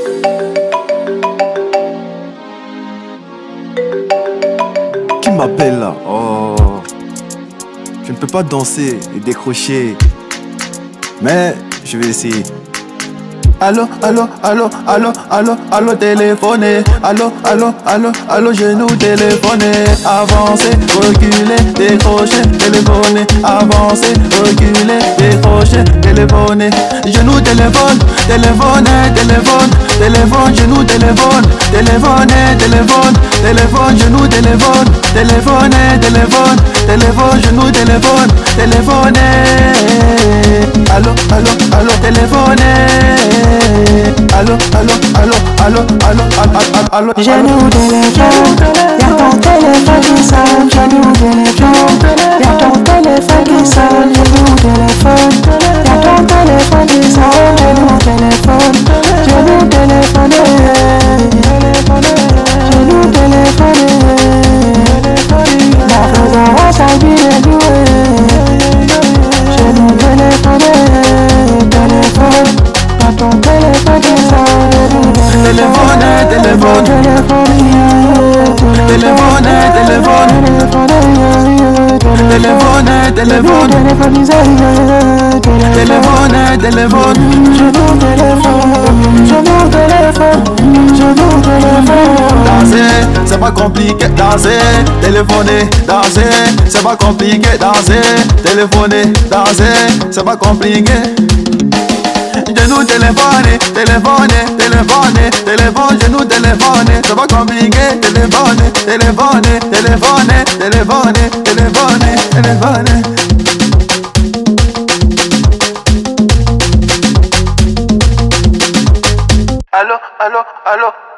Qui m'appelle là? Oh, je ne peux pas danser et décrocher, mais je vais essayer. Allô, allô, allô, allô, allô, allô, téléphoner. Allô, allô, allô, allô, genou téléphoner. Avancer, reculer, décrocher, téléphoner. Avancer, reculer, décrocher, téléphoner. Genou téléphone, téléphoner, téléphone, téléphone, genou téléphone, téléphoner, téléphone, téléphone, genou téléphone, téléphoner, téléphone, téléphone, genou téléphone, téléphoner. Allô, allô, allô, téléphoner. Allô, allô, allô, allô, allô, allô, allô. Genou téléphone, y'a ton téléphone qui sonne. Genou téléphone, y'a ton téléphone qui sonne. Genou téléphone, y'a ton téléphone qui sonne. Genou téléphone, genou téléphone, genou téléphone. La faisant on s'habille et jouer. Genou téléphone, téléphone. Ton téléphone qui sonne. Téléphone, téléphone, téléphone, téléphone, téléphone, téléphone, téléphone, téléphone. Je vous téléphone. Danser, c'est pas compliqué, danser, téléphoner, danser, c'est pas compliqué, danser, téléphoner, danser, c'est pas compliqué. Genou téléphoner, téléphoner, téléphoner, téléphone, genou téléphoner, c'est pas compliqué, téléphoner, téléphoner, téléphoner, téléphoner, téléphoner, téléphoner. Allô, allô, allô.